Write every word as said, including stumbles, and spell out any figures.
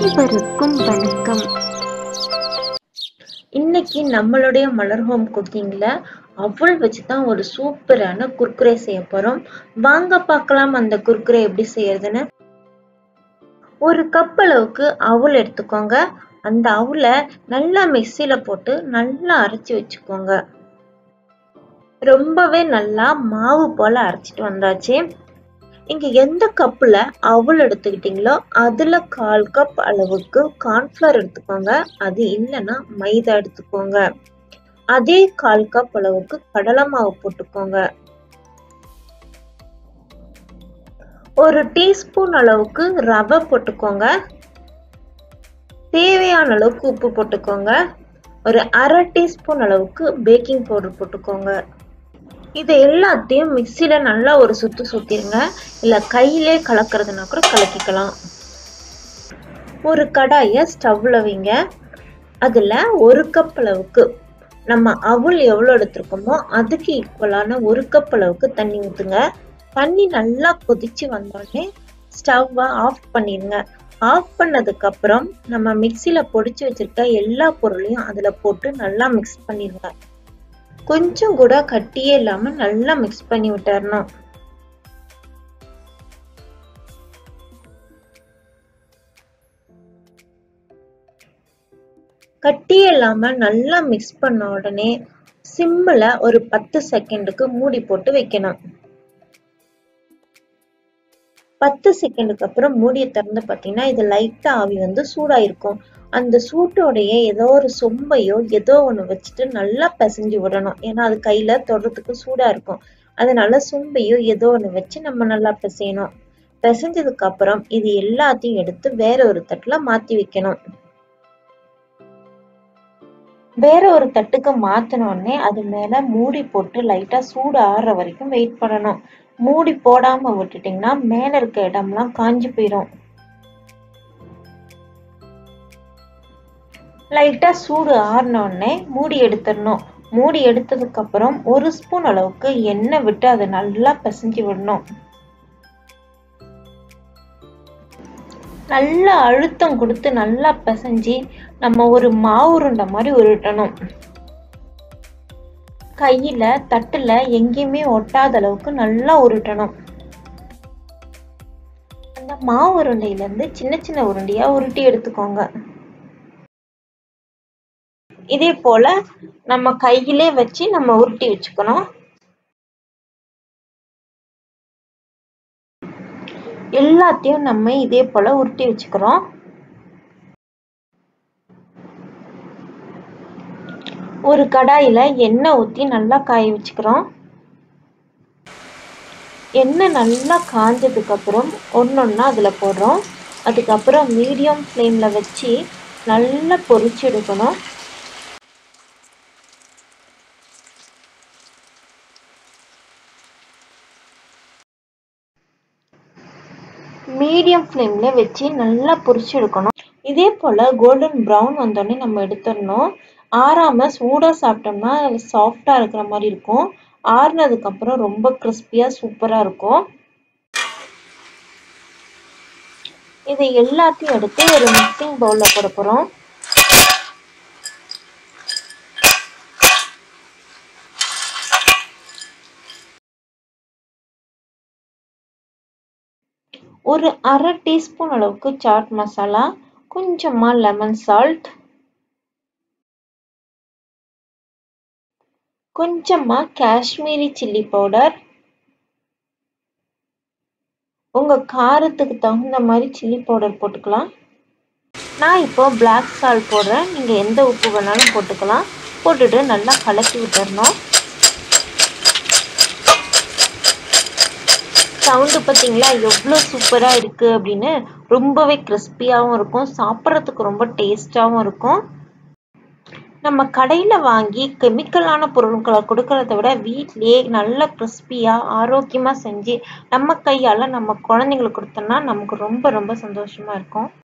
அனைவருக்கும் வணக்கம். இன்னைக்கு நம்மளுடைய மலர் ஹோம் குக்கிங்ல அவல் வச்சு தான் ஒரு சூப்பரான குர்குரே செய்ய போறோம். வாங்க பார்க்கலாம் அந்த குர்குரே எப்படி செய்யறதுன்னு. ஒரு கப் அளவுக்கு அவல் எடுத்துக்கோங்க. அந்த அவலை நல்லா மிக்சியில போட்டு நல்லா அரைச்சி வச்சுக்கோங்க. ரொம்பவே நல்லா மாவு போல அரைச்சிட்டு வந்தாச்சு. இங்க எந்த கப்புல அவல் எடுத்துக்கிட்டீங்களோ அதுல கால் கப் அளவுக்கு கார்ன்ஃபிளவர் எடுத்துக்கோங்க. அது இல்லைன்னா மைதா எடுத்துக்கோங்க. அதே கால் கப் அளவுக்கு கடலை மாவு போட்டுக்கோங்க. ஒரு டீஸ்பூன் அளவுக்கு ரவை போட்டுக்கோங்க. தேவையான அளவுக்கு உப்பு போட்டுக்கோங்க. ஒரு அரை டீஸ்பூன் அளவுக்கு பேக்கிங் பவுடர் போட்டுக்கோங்க. இது எல்லாத்தையும் மிக்சியில நல்லா ஒரு சுத்து சுத்திருங்க. இல்ல கையிலே கலக்கிறதுனா கூட கலக்கிக்கலாம். ஒரு கடாய ஸ்டவ்ல வைங்க. அதுல ஒரு கப் அளவுக்கு நம்ம அவல் எவ்வளவு எடுத்திருக்கோமோ அதுக்கு ஈக்குவலான ஒரு கப் அளவுக்கு தண்ணி ஊத்துங்க. தண்ணி நல்லா கொதிச்சு வந்தோடனே ஸ்டவ்வை ஆஃப் பண்ணிருங்க. ஆஃப் பண்ணதுக்கு அப்புறம் நம்ம மிக்சியில பொடிச்சு வச்சிருக்க எல்லா பொருளையும் அதுல போட்டு நல்லா மிக்ஸ் பண்ணிருங்க. கொஞ்சம் கூட கட்டியே இல்லாம நல்லா மிக்ஸ் பண்ணி விட்டுறணும். கட்டியே இல்லாம நல்லா மிக்ஸ் பண்ண உடனே சிம்ல ஒரு பத்து செகண்டுக்கு மூடி போட்டு வைக்கணும். பத்து செகண்டுக்கு அப்புறம் மூடியை திறந்து பார்த்தீங்கன்னா இது லைட்டா ஆவி வந்து சூடாயிருக்கும். அந்த சூட்டோடைய ஏதோ ஒரு சொம்பையோ ஏதோ ஒண்ணு வச்சுட்டு நல்லா பிசைஞ்சு விடணும். ஏன்னா அது கையில தொடுறதுக்கு சூடா இருக்கும். அதனால சொம்பையோ ஏதோ ஒண்ணு வச்சு நம்ம நல்லா பிசையணும். பிசைஞ்சதுக்கு அப்புறம் இது எல்லாத்தையும் எடுத்து வேற ஒரு தட்டுல மாத்தி வைக்கணும். வேற ஒரு தட்டுக்கு மாத்தின உடனே அது மேல மூடி போட்டு லைட்டா சூடு ஆறுற வரைக்கும் வெயிட் பண்ணணும். மூடி போடாம விட்டுட்டீங்கன்னா மேல இருக்க இடம்லாம் காஞ்சி போயிடும். லைட்டா சூடு ஆறின உடனே மூடி எடுத்துடணும். மூடி எடுத்ததுக்கு அப்புறம் ஒரு ஸ்பூன் அளவுக்கு எண்ணெய் விட்டு அதை நல்லா பிசைஞ்சு விடணும். நல்லா அழுத்தம் கொடுத்து நல்லா பிசைஞ்சு நம்ம ஒரு மாவு உருண்டை மாதிரி உருட்டணும். கையில தட்டுல எங்கேயுமே ஒட்டாத அளவுக்கு நல்லா உருட்டணும். அந்த மாவு உருண்டையில இருந்து சின்ன சின்ன உருண்டையா உருட்டி எடுத்துக்கோங்க. இதே போல நம்ம கையிலே வச்சு நம்ம உருட்டி வச்சுக்கணும். எல்லாத்தையும் நம்ம இதே போல உருட்டி வச்சுக்கிறோம். ஒரு கடாயில எண்ணெய் ஊத்தி நல்லா காய வச்சுக்கிறோம். எண்ணெய் நல்லா காஞ்சதுக்கு அப்புறம் ஒன்னொன்னா அதுல போடுறோம். அதுக்கப்புறம் மீடியம் ஃப்ளேம்ல வச்சு நல்லா பொரிச்சு எடுக்கணும். மீடியம் ஃப்ளேம்ல வச்சு நல்லா பொரிச்சு எடுக்கணும். இதே போல கோல்டன் ப்ரௌன் வந்தோடனே நம்ம எடுத்துடணும். ஆறாம சூடா சாப்பிட்டோம்னா சாஃப்டா இருக்கிற மாதிரி இருக்கும். ஆறுனதுக்கு அப்புறம் ரொம்ப கிறிஸ்பியா சூப்பரா இருக்கும். இதை எல்லாத்தையும் எடுத்து ஒரு மிக்சிங் பவுல்ல போட போறோம். ஒரு அரை டீஸ்பூன் அளவுக்கு சாட் மசாலா, கொஞ்சமா லெமன் சால்ட், கொஞ்சமா காஷ்மீரி சில்லி பவுடர், உங்க காரத்துக்கு தகுந்த மாதிரி சில்லி பவுடர் போட்டுக்கலாம். நான் இப்போ பிளாக் சால்ட் போடுறேன். நீங்க எந்த உப்பு வேணாலும் போட்டுக்கலாம். போட்டுட்டு நல்லா கலக்கி விட்டுறணும். சவுண்டு பார்த்தீங்களா எவ்வளோ சூப்பராக இருக்குது அப்படின்னு. ரொம்பவே கிறிஸ்பியாகவும் இருக்கும். சாப்பிட்றதுக்கு ரொம்ப டேஸ்டாகவும் இருக்கும். நம்ம கடையில் வாங்கி கெமிக்கலான பொருட்களை கொடுக்கறத விட வீட்டிலேயே நல்ல கிறிஸ்பியாக ஆரோக்கியமாக செஞ்சு நம்ம கையால் நம்ம குழந்தைங்களுக்கு கொடுத்தோம்னா நமக்கு ரொம்ப ரொம்ப சந்தோஷமாக இருக்கும்.